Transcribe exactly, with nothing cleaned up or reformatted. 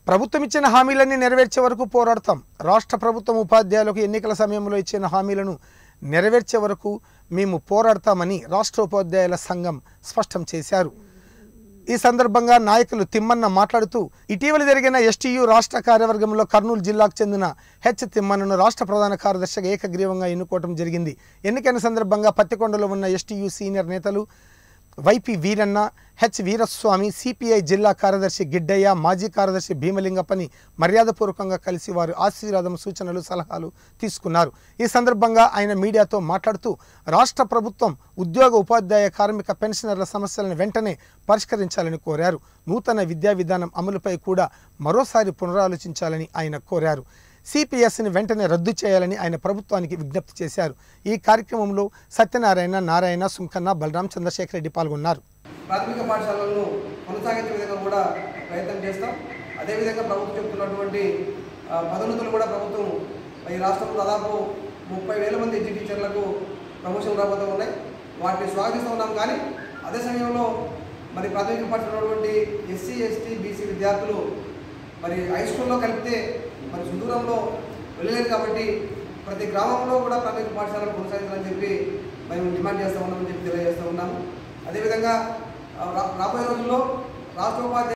ప్రభుత్వం ఇచ్చిన హామీలన్నీ నెరవేర్చే వరకు పోరాడతాం. రాష్ట్ర ప్రభుత్వం ఉపాధ్యాయులకు ఎన్నికల సమయంలో ఇచ్చిన హామీలను నెరవేర్చే వరకు మేము పోరాడతామని రాష్ట్ర ఉపాధ్యాయుల సంఘం స్పష్టం చేశారు. ఈ సందర్భంగా నాయకులు తిమ్మన్న మాట్లాడుతూ ఇటీవల జరిగిన ఎస్టీయూ రాష్ట్ర కార్యవర్గంలో కర్నూలు జిల్లాకు చెందిన హెచ్ తిమ్మన్నను రాష్ట్ర ప్రధాన కార్యదర్శిగా ఏకగ్రీవంగా ఎన్నుకోవడం జరిగింది. ఎన్నికైన సందర్భంగా పత్తికొండలో ఉన్న ఎస్టీయూ సీనియర్ నేతలు Y P Veeranna, H Veeraswamy, CPI జిల్లా కార్యదర్శి గిడ్డయ్య, మాజీ కార్యదర్శి భీమలింగప్పని మర్యాదపూర్వకంగా కలిసి వారు ఆశీర్వాదం, సూచనలు, సలహాలు తీసుకున్నారు. ఈ సందర్భంగా ఆయన మీడియాతో మాట్లాడుతూ రాష్ట్ర ప్రభుత్వం ఉద్యోగ, ఉపాధ్యాయ, కార్మిక, పెన్షనర్ల సమస్యలను వెంటనే పరిష్కరించాలని కోరారు. నూతన విద్యా విధానం అమలుపై కూడా మరోసారి పునరాలోచించాలని ఆయన కోరారు. సిపిఎస్ని వెంటనే రద్దు చేయాలని ఆయన ప్రభుత్వానికి విజ్ఞప్తి చేశారు. ఈ కార్యక్రమంలో సత్యనారాయణ, నారాయణ, సుంకన్న, బలరాం, చంద్రశేఖర్ రెడ్డి పాల్గొన్నారు. ప్రాథమిక పాఠశాలలను కొనసాగించే విధంగా కూడా ప్రయత్నం చేస్తాం. అదేవిధంగా ప్రభుత్వం చెప్తున్నటువంటి పదోన్నతులు కూడా ప్రభుత్వం ఈ రాష్ట్రంలో దాదాపు ముప్పై వేల మంది ఎడ్యు టీచర్లకు ప్రమోషన్ రాబోతూ ఉన్నాయి. వాటిని స్వాగతిస్తూ ఉన్నాం. కానీ అదే సమయంలో మరి ప్రాథమిక పాఠశాల ఉన్నటువంటి ఎస్సీ, ఎస్టీ, బీసీ విద్యార్థులు మరి హై స్కూల్లో కలిపితే మరి సుదూరంలో వెళ్ళలేరు. కాబట్టి ప్రతి గ్రామంలో కూడా ప్రాథమిక పాఠశాలను కొనసాగించాలని చెప్పి మేము డిమాండ్ చేస్తూ ఉన్నామని చెప్పి తెలియజేస్తూ ఉన్నాము. అదేవిధంగా రాబోయే రోజుల్లో రాష్ట్ర ఉపాధ్యాయ